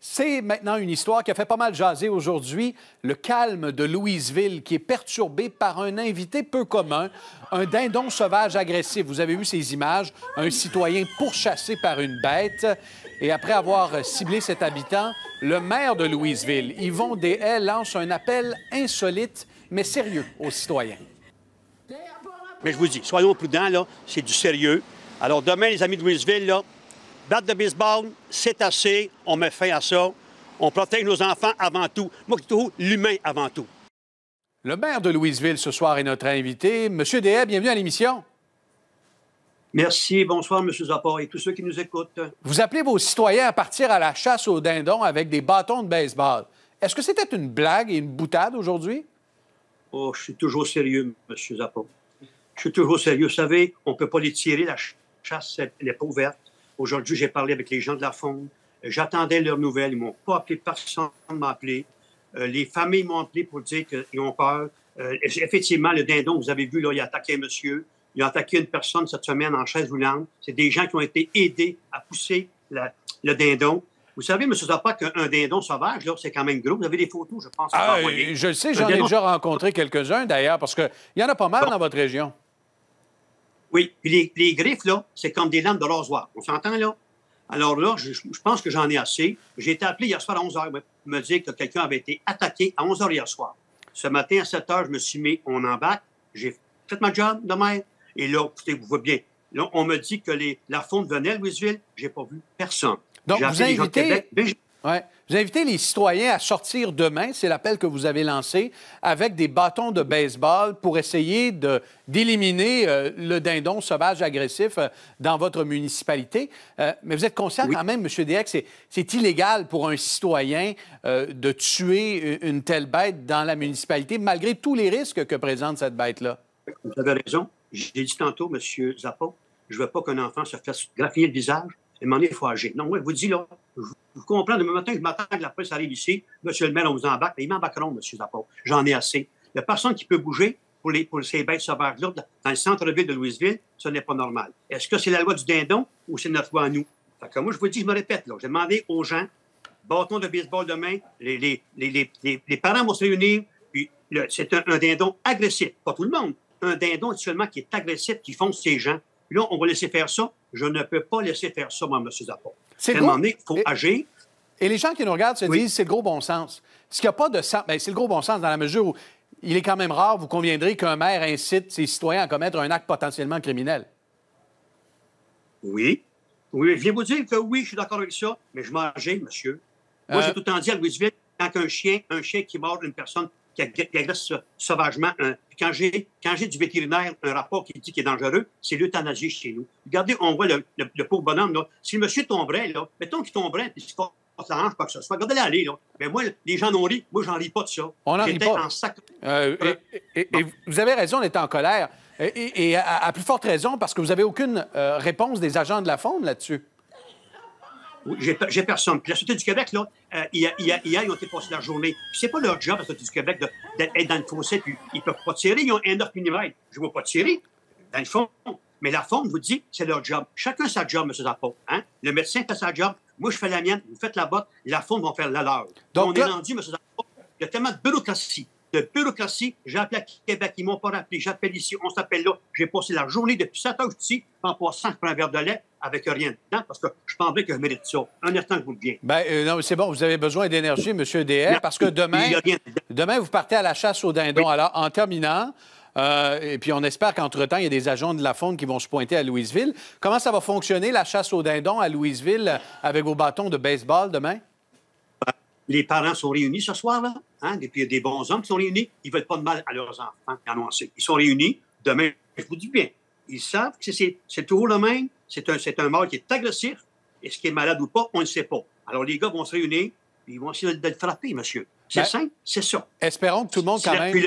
C'est maintenant une histoire qui a fait pas mal jaser aujourd'hui. Le calme de Louisville qui est perturbé par un invité peu commun, un dindon sauvage agressif. Vous avez vu ces images, un citoyen pourchassé par une bête. Et après avoir ciblé cet habitant, le maire de Louisville, Yvon Deshaies, lance un appel insolite mais sérieux aux citoyens. Mais je vous dis, soyons prudents, là, c'est du sérieux. Alors demain, les amis de Louisville, là, batte de baseball, c'est assez, on met fin à ça. On protège nos enfants avant tout. Moi, je trouve l'humain avant tout. Le maire de Louisville ce soir est notre invité. Monsieur Deshaies, bienvenue à l'émission. Merci, bonsoir, M. Zappa et tous ceux qui nous écoutent. Vous appelez vos citoyens à partir à la chasse aux dindons avec des bâtons de baseball. Est-ce que c'était une blague et une boutade aujourd'hui? Oh, je suis toujours sérieux, M. Zappa. Je suis toujours sérieux. Vous savez, on ne peut pas les tirer, la chasse, elle n'est pas ouverte. Aujourd'hui, j'ai parlé avec les gens de la Fonde. J'attendais leurs nouvelles. Ils ne m'ont pas appelé, personne ne m'a appelé. Les familles m'ont appelé pour dire qu'ils ont peur. Effectivement, le dindon, vous avez vu, là, il a attaqué un monsieur. Il a attaqué une personne cette semaine en chaise roulante. C'est des gens qui ont été aidés à pousser le dindon. Vous savez, M. Zappa, qu'un dindon sauvage, là, c'est quand même gros. Vous avez des photos, je pense. Je le sais, j'en ai déjà rencontré quelques-uns, d'ailleurs, parce qu'il y en a pas mal dans votre région. Oui, puis les griffes, là, c'est comme des lames de rasoir. On s'entend, là? Alors là, je pense que j'en ai assez. J'ai été appelé hier soir à 11 h pour me dire que quelqu'un avait été attaqué à 11 h hier soir. Ce matin, à 7 h, je me suis mis, on embarque. J'ai fait ma job de maire. Et là, écoutez, vous voyez bien. Là, on me dit que la Fonde venait à Louisville. J'ai pas vu personne. Donc, vous invitez les citoyens à sortir demain, c'est l'appel que vous avez lancé, avec des bâtons de baseball pour essayer d'éliminer le dindon sauvage agressif dans votre municipalité. Mais vous êtes conscient quand même, M. Deshaies, que c'est illégal pour un citoyen de tuer une telle bête dans la municipalité, malgré tous les risques que présente cette bête-là? Vous avez raison. J'ai dit tantôt, M. Zappa, je ne veux pas qu'un enfant se fasse graffiner le visage. Et m'en il faut agir. Non, moi, je vous dis, là, vous comprenez, demain matin, je m'attends que la police arrive ici. Monsieur le maire, on vous embarque. Mais ils m'embarqueront, M. Zappa. J'en ai assez. Il n'y a personne qui peut bouger pour ces bêtes sauvages-là. Dans le centre-ville de Louisville, ce n'est pas normal. Est-ce que c'est la loi du dindon ou c'est notre loi à nous? Fait que moi, je vous dis, je me répète, là. J'ai demandé aux gens, bâton de baseball demain, les parents vont se réunir, puis c'est un dindon agressif. Pas tout le monde. Un dindon, actuellement, qui est agressif, qui fonce ces gens. Puis là, on va laisser faire ça. Je ne peux pas laisser faire ça, moi, M. Zappa. À un moment donné, il faut agir. Et les gens qui nous regardent se disent, c'est le gros bon sens. Ce qu'il n'y a pas de sens, bien, c'est le gros bon sens dans la mesure où il est quand même rare, vous conviendrez, qu'un maire incite ses citoyens à commettre un acte potentiellement criminel. Oui. Oui, je viens vous dire que oui, je suis d'accord avec ça, mais je m'agis, monsieur. Moi, j'ai tout le temps dit à Louisville, quand un chien qui mord une personne qui agresse sauvagement. Quand j'ai du vétérinaire un rapport qui dit qu'il est dangereux, c'est l'euthanasie chez nous. Regardez, on voit le pauvre bonhomme, là. Si le monsieur tomberait, là, mettons qu'il tomberait, puis qu'il se l'arrange pas que ce soit. Regardez-le aller, là. Mais moi, les gens n'ont ri. Moi, j'en ris pas de ça. On n'en rit pas. En sac. Et vous avez raison d'être en colère. Et à plus forte raison, parce que vous n'avez aucune réponse des agents de la Fonde là-dessus. Oui, j'ai personne. Puis la Sûreté du Québec, là, hier, ils ont été passés la journée. Puis c'est pas leur job, la Sûreté du Québec, d'être dans le fossé, puis ils peuvent pas tirer. Ils ont un 9 mm. Je ne vais pas tirer, dans le fond. Mais la Fonde vous dit, c'est leur job. Chacun sa job, M. Zappa. Hein? Le médecin fait sa job. Moi, je fais la mienne. Vous faites la vôtre. La Fonde va faire la leur. Donc, on est rendu, M. Zappa. Il y a tellement de bureaucratie. J'ai appelé à Québec, ils ne m'ont pas rappelé. J'appelle ici, on s'appelle là. J'ai passé la journée depuis 7 heures ici, en passant, je prends un verre de lait avec rien dedans, parce que je pensais que je mérite ça. Un instant que vous le dites. Non, c'est bon, vous avez besoin d'énergie, M. Deshaies, parce que demain, vous partez à la chasse aux dindons. Oui. Alors, en terminant, et puis on espère qu'entre-temps, il y a des agents de la Fonde qui vont se pointer à Louisville. Comment ça va fonctionner, la chasse aux dindons à Louisville, avec vos bâtons de baseball demain? Les parents sont réunis ce soir-là, hein? Et puis il y a des bons hommes qui sont réunis. Ils ne veulent pas de mal à leurs enfants. Ils sont réunis. Demain, je vous dis bien, ils savent que c'est toujours le même. C'est un mâle qui est agressif. Est-ce qu'il est malade ou pas? On ne sait pas. Alors les gars vont se réunir et ils vont essayer de le frapper, monsieur. C'est simple, c'est ça. Espérons que tout le monde, quand même...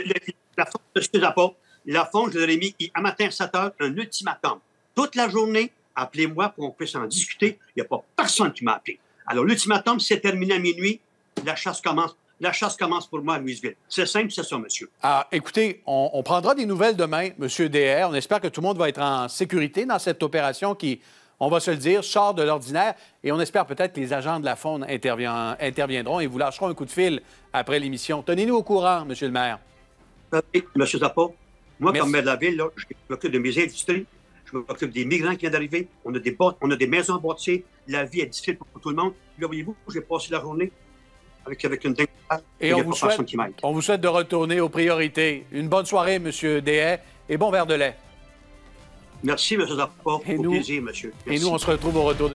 La Fonde, je leur ai mis à matin à 7 h un ultimatum. Toute la journée, appelez-moi pour qu'on puisse en discuter. Il n'y a pas personne qui m'a appelé. Alors l'ultimatum, c'est terminé à minuit. La chasse commence. La chasse commence pour moi à Louisville. C'est simple, c'est ça, monsieur. Ah, écoutez, on prendra des nouvelles demain, M. Deshaies. On espère que tout le monde va être en sécurité dans cette opération qui, on va se le dire, sort de l'ordinaire. Et on espère peut-être que les agents de la Faune interviendront et vous lâcheront un coup de fil après l'émission. Tenez-nous au courant, M. le maire. M. Zappa, moi, Merci. comme maire de la ville, là, je m'occupe de mes industries, je m'occupe des migrants qui viennent d'arriver, on a des maisons bâties, la vie est difficile pour tout le monde. Là, voyez-vous, j'ai passé la journée avec une dingue. Et on vous souhaite de retourner aux priorités. Une bonne soirée, M. Dehaye, et bon verre de lait. Merci, M. Zappa. Au plaisir, monsieur. Merci. Et nous, on se retrouve au retour.